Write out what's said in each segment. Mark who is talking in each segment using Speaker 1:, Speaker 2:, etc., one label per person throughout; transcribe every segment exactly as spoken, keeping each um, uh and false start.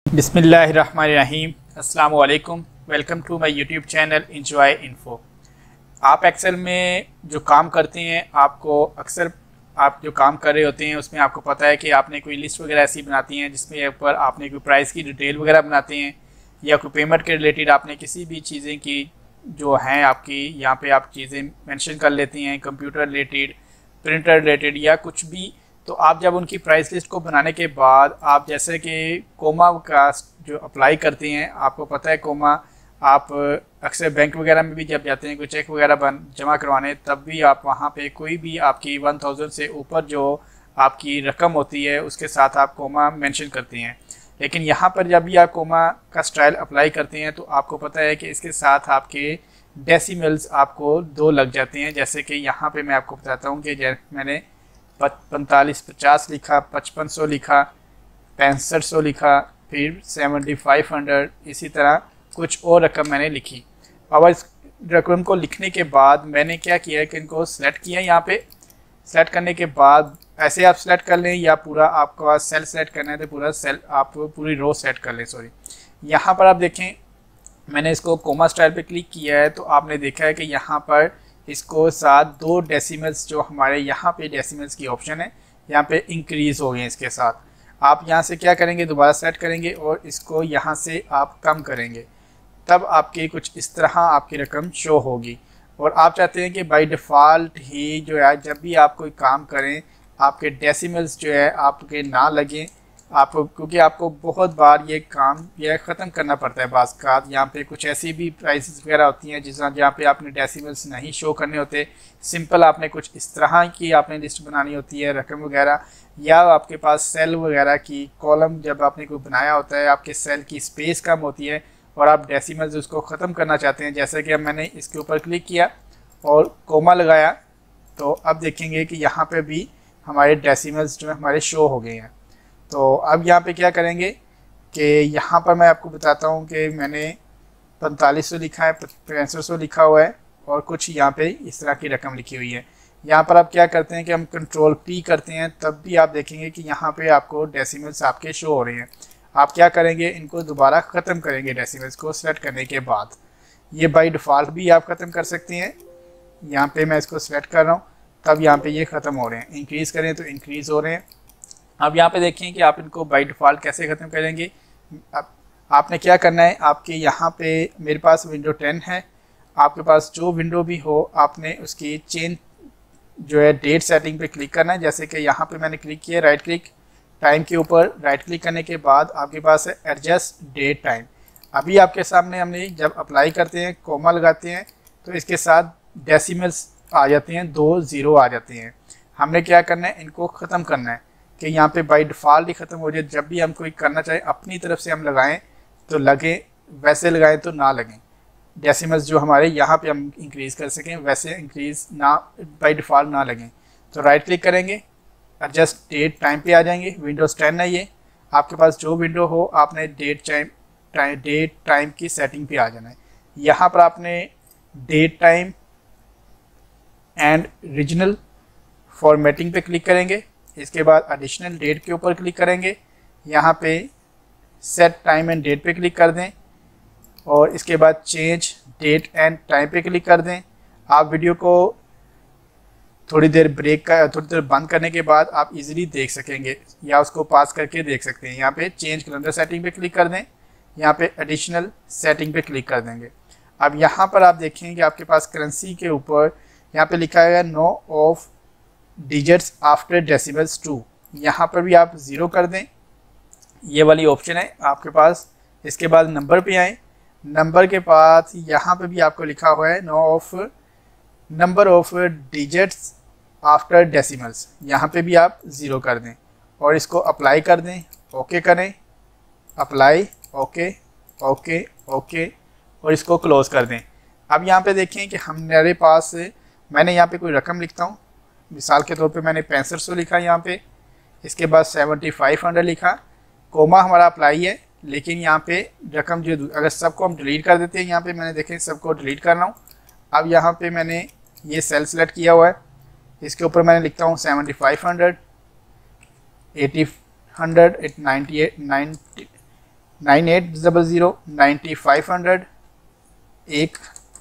Speaker 1: बिस्मिल्लाहिर्रहमानिर्रहीम। अस्सलाम वालेकुम। Welcome to my YouTube channel enjoy info. आप एक्सेल में जो काम करते हैं, आपको अक्सर आप जो काम कर रहे होते हैं उसमें आपको पता है कि आपने कोई लिस्ट वगैरह ऐसी बनाती हैं जिसमें ऊपर आपने कोई प्राइस की डिटेल वगैरह बनाते हैं, या कोई पेमेंट के रिलेटेड आपने किसी भी चीज़ें की जो हैं आपकी यहाँ पे आप चीज़ें मेंशन कर लेती हैं, कंप्यूटर रिलेटेड, प्रिंटर रिलेटेड या कुछ भी। तो आप जब उनकी प्राइस लिस्ट को बनाने के बाद आप जैसे कि कोमा का जो अप्लाई करते हैं, आपको पता है कोमा आप अक्सर बैंक वगैरह में भी जब जाते हैं कोई चेक वगैरह बन जमा करवाने, तब भी आप वहाँ पे कोई भी आपकी वन थाउजेंड से ऊपर जो आपकी रकम होती है उसके साथ आप कोमा मेंशन करते हैं। लेकिन यहाँ पर जब भी आप कोमा का स्टाइल अप्लाई करते हैं तो आपको पता है कि इसके साथ आपके डेसिमल्स आपको दो लग जाते हैं। जैसे कि यहाँ पे मैं आपको बताता हूँ कि मैंने पैंतालीस पचास लिखा, पचपन सौ लिखा, पैंसठ सौ लिखा, फिर सेवेंटी फाइव हंड्रेड, इसी तरह कुछ और रकम मैंने लिखी। अब इस रकम को लिखने के बाद मैंने क्या किया है कि इनको सेलेक्ट किया। यहाँ पे सेलेक्ट करने के बाद ऐसे आप सेलेक्ट कर लें या पूरा आपका सेल सेलेक्ट करना है तो पूरा सेल आप पूरी रो सेलेक्ट कर लें। सॉरी, यहाँ पर आप देखें मैंने इसको कोमा स्टाइल पे क्लिक किया है तो आपने देखा है कि यहाँ पर इसको साथ दो डेसिमल्स जो हमारे यहाँ पे डेसिमल्स की ऑप्शन है यहाँ पे इंक्रीज़ हो गए हैं। इसके साथ आप यहाँ से क्या करेंगे, दोबारा सेट करेंगे और इसको यहाँ से आप कम करेंगे, तब आपकी कुछ इस तरह आपकी रकम शो होगी। और आप चाहते हैं कि बाय डिफ़ॉल्ट ही जो है जब भी आप कोई काम करें आपके डेसिमल्स जो है आपके ना लगें, आपको क्योंकि आपको बहुत बार ये काम यह ख़त्म करना पड़ता है। बाज़ का यहाँ पे कुछ ऐसी भी प्राइसेस वगैरह होती हैं जिस जहाँ पे आपने डेसिमल्स नहीं शो करने होते, सिंपल आपने कुछ इस तरह की आपने लिस्ट बनानी होती है रकम वगैरह, या आपके पास सेल वगैरह की कॉलम जब आपने कोई बनाया होता है आपके सेल की स्पेस कम होती है और आप डेसिमल्स उसको ख़त्म करना चाहते हैं। जैसे कि अब मैंने इसके ऊपर क्लिक किया और कोमा लगाया तो अब देखेंगे कि यहाँ पर भी हमारे डेसिमल्स जो है हमारे शो हो गए हैं। तो अब यहाँ पे क्या करेंगे कि यहाँ पर मैं आपको बताता हूँ कि मैंने पैंतालीस सौ लिखा है, पैंसठ सौ लिखा हुआ है और कुछ यहाँ पे इस तरह की रकम लिखी हुई है। यहाँ पर आप क्या करते हैं कि हम कंट्रोल पी करते हैं, तब भी आप देखेंगे कि यहाँ पे आपको डेसिमल्स आपके शो हो रहे हैं। आप क्या करेंगे, इनको दोबारा ख़त्म करेंगे डेसिमल्स को सेलेक्ट करने के बाद। ये बाई डिफ़ॉल्ट भी आप ख़त्म कर सकते हैं। यहाँ पर मैं इसको सेलेक्ट कर रहा हूँ तब यहाँ पर ये ख़त्म हो रहे हैं। इंक्रीज़ करें तो इंक्रीज़ हो रहे हैं। अब यहाँ पे देखें कि आप इनको बाय डिफ़ॉल्ट कैसे ख़त्म करेंगे। अब आपने क्या करना है, आपके यहाँ पे मेरे पास विंडो टेन है, आपके पास जो विंडो भी हो आपने उसकी चेंज जो है डेट सेटिंग पे क्लिक करना है। जैसे कि यहाँ पे मैंने क्लिक किया, राइट क्लिक टाइम के ऊपर राइट क्लिक करने के बाद आपके पास है एडजस्ट डेट टाइम। अभी आपके सामने हमने जब अप्लाई करते हैं कोमा लगाते हैं तो इसके साथ डेसिमल्स आ जाते हैं, दो ज़ीरो आ जाते हैं। हमने क्या करना है, इनको ख़त्म करना है कि यहाँ पे बाय डिफ़ॉल्ट ही ख़त्म हो जाए। जब भी हम कोई करना चाहें अपनी तरफ से हम लगाएं तो लगे, वैसे लगाएं तो ना लगें। डेसिमल्स जो हमारे यहाँ पे हम इंक्रीज़ कर सकें वैसे इंक्रीज़ ना बाय डिफ़ॉल्ट ना लगें। तो राइट क्लिक करेंगे, एडजस्ट डेट टाइम पे आ जाएंगे। विंडोज़ टेन है ये, आपके पास जो विंडो हो आपने date time time date time की सेटिंग पे आ जाना है। यहाँ पर आपने date time and regional formatting पे क्लिक करेंगे। इसके बाद एडिशनल डेट के ऊपर क्लिक करेंगे, यहाँ पे सेट टाइम एंड डेट पे क्लिक कर दें और इसके बाद चेंज डेट एंड टाइम पे क्लिक कर दें। आप वीडियो को थोड़ी देर ब्रेक का थोड़ी देर बंद करने के बाद आप इजीली देख सकेंगे या उसको पास करके देख सकते हैं। यहाँ पे चेंज कैलेंडर सेटिंग पे क्लिक कर दें, यहाँ पे एडिशनल सेटिंग पे क्लिक कर देंगे। अब यहाँ पर आप देखें कि आपके पास करेंसी के ऊपर यहाँ पे लिखा है no of digits after decimals two, यहाँ पर भी आप ज़ीरो कर दें, ये वाली ऑप्शन है आपके पास। इसके बाद नंबर पे आए, नंबर के पास यहाँ पे भी आपको लिखा हुआ है no of number of digits after decimals, यहाँ पे भी आप ज़ीरो कर दें और इसको अप्लाई कर दें, ओके करें, अप्लाई, ओके ओके ओके और इसको क्लोज़ कर दें। अब यहाँ पे देखें कि हमारे पास मैंने यहाँ पे कोई रकम लिखता हूँ, मिसाल के तौर पे मैंने पैंसठ सौ लिखा यहाँ पे, इसके बाद सेवेंटी फाइव हंड्रेड लिखा, कोमा हमारा अप्लाई है। लेकिन यहाँ पे रकम जो अगर सबको हम डिलीट कर देते हैं, यहाँ पे मैंने देखें सबको डिलीट कर रहा हूँ। अब यहाँ पे मैंने ये सेल सेलेक्ट किया हुआ है, इसके ऊपर मैंने लिखता हूँ seventy five hundred, eighty hundred, ninety eight ninety nine eight double zero ninety five hundred, एक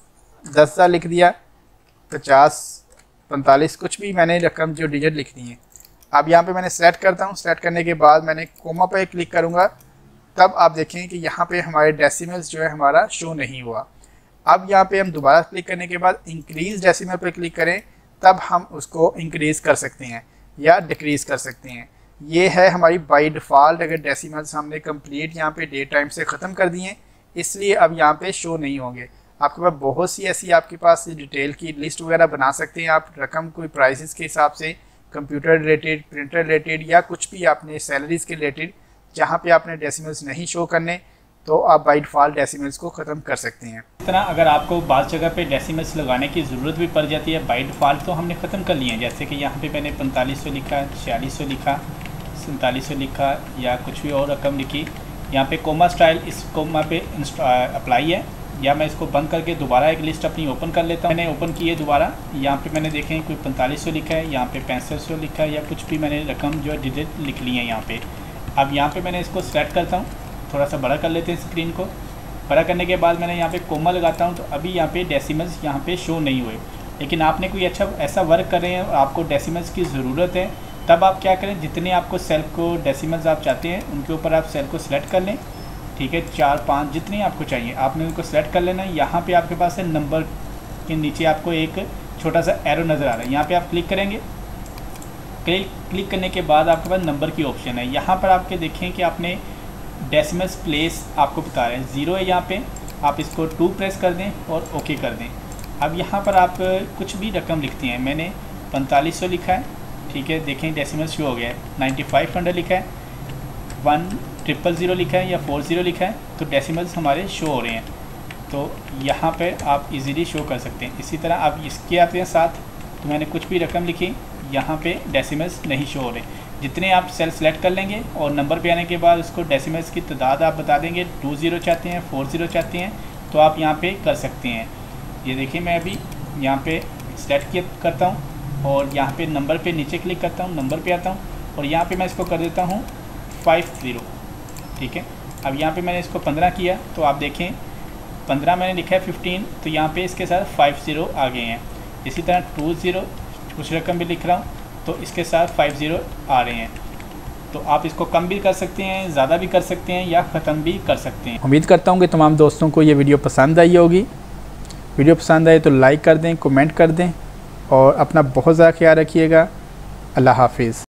Speaker 1: दस हज़ार लिख दिया, पचास पैंतालीस, कुछ भी मैंने रकम जो डिजिट लिख दी है। अब यहाँ पे मैंने सेलेक्ट करता हूँ। सेलेक्ट करने के बाद मैंने कोमा पे क्लिक करूँगा, तब आप देखें कि यहाँ पे हमारे डेसिमल्स जो है हमारा शो नहीं हुआ। अब यहाँ पे हम दोबारा क्लिक करने के बाद इंक्रीज़ डेसिमल पे क्लिक करें, तब हम उसको इंक्रीज़ कर सकते हैं या डिक्रीज़ कर सकते हैं। ये है हमारी बाई डिफ़ॉल्ट, अगर डेसिमल्स हमने कंप्लीट यहाँ पे डे टाइम से ख़त्म कर दिए, इसलिए अब यहाँ पे शो नहीं होंगे। आपके पास बहुत सी ऐसी आपके पास डिटेल की लिस्ट वगैरह बना सकते हैं आप, रकम कोई प्राइसेस के हिसाब से, कंप्यूटर रिलेटेड, प्रिंटर रिलेटेड, या कुछ भी आपने सैलरीज़ के रिलेटेड जहाँ पे आपने डेसिमल्स नहीं शो करने, तो आप बाई डिफ़ॉल्ट डेसिमल्स को ख़त्म कर सकते हैं।
Speaker 2: इस तरह अगर आपको बाज़ जगह पे डेसिमल्स लगाने की ज़रूरत भी पड़ जाती है, बाई डिफ़ॉल्ट तो हमने ख़त्म कर लिए हैं। जैसे कि यहाँ पे मैंने पैंतालीस सौ लिखा, छियालीस सौ लिखा, सैंतालीस सौ लिखा, या कुछ भी और रकम लिखी। यहाँ पे कोमा स्टाइल, इस कोमा पे अप्लाई है, या मैं इसको बंद करके दोबारा एक लिस्ट अपनी ओपन कर लेता हूँ। मैंने ओपन की है दोबारा। यहाँ पे मैंने देखें कोई पैंतालीस सौ लिखा है, यहाँ पे पैंसठ सौ लिखा है, या कुछ भी मैंने रकम जो है डिजिट लिख ली है यहाँ पे। अब यहाँ पे मैंने इसको सेलेक्ट करता हूँ, थोड़ा सा बड़ा कर लेते हैं स्क्रीन को। बड़ा करने के बाद मैंने यहाँ पे कोमा लगाता हूँ, तो अभी यहाँ पे डेसिमल्स यहाँ पे शो नहीं हुए। लेकिन आपने कोई अच्छा ऐसा वर्क कर रहे हैं और आपको डेसिमल्स की ज़रूरत है, तब आप क्या करें, जितने आपको सेल को डेसिमल्स आप चाहते हैं उनके ऊपर आप सेल को सिलेक्ट कर लें। ठीक है, चार पाँच जितनी आपको चाहिए आपने उनको सेलेक्ट कर लेना है। यहाँ पे आपके पास है नंबर के नीचे आपको एक छोटा सा एरो नज़र आ रहा है, यहाँ पे आप क्लिक करेंगे। क्लिक क्लिक करने के बाद आपके पास नंबर की ऑप्शन है। यहाँ पर आपके देखें कि आपने डेसिमल्स प्लेस आपको बता रहे हैं, ज़ीरो है यहाँ पे, आप इसको टू प्रेस कर दें और ओके कर दें। अब यहाँ पर आप कुछ भी रकम लिखती हैं, मैंने पैंतालीस सौ लिखा है, ठीक है, देखें डेसिमल शो हो गया है। नाइन्टी फाइव हंड्रेड लिखा है, वन ट्रिपल ज़ीरो लिखा है, या फोर ज़ीरो लिखा है, तो डेसिमल्स हमारे शो हो रहे हैं। तो यहाँ पे आप इजीली शो कर सकते हैं। इसी तरह आप इसके आते हैं साथ, तो मैंने कुछ भी रकम लिखी, यहाँ पे डेसिमल्स नहीं शो हो रहे। जितने आप सेल सेलेक्ट कर लेंगे और नंबर पे आने के बाद उसको डेसिमल्स की तादाद आप बता देंगे, टू ज़ीरो चाहते हैं, फोर ज़ीरो चाहते हैं, तो आप यहाँ पे कर सकते हैं। ये देखिए मैं अभी यहाँ पे सेलेक्ट करता हूँ और यहाँ पे नंबर पे नीचे क्लिक करता हूँ, नंबर पे आता हूँ और यहाँ पे मैं इसको कर देता हूँ फाइव ज़ीरो। ठीक है, अब यहाँ पे मैंने इसको पंद्रह किया, तो आप देखें पंद्रह मैंने लिखा है फिफ्टीन, तो यहाँ पे इसके साथ फाइव ज़ीरो आ गए हैं। इसी तरह टू ज़ीरो कुछ रकम भी लिख रहा हूँ, तो इसके साथ फाइव ज़ीरो आ रहे हैं। तो आप इसको कम भी कर सकते हैं, ज़्यादा भी कर सकते हैं, या ख़त्म भी कर सकते हैं।
Speaker 1: उम्मीद करता हूँ कि तमाम दोस्तों को ये वीडियो पसंद आई होगी। वीडियो पसंद आए तो लाइक कर दें, कमेंट कर दें और अपना बहुत ज़्यादा ख्याल रखिएगा। अल्लाह हाफिज़।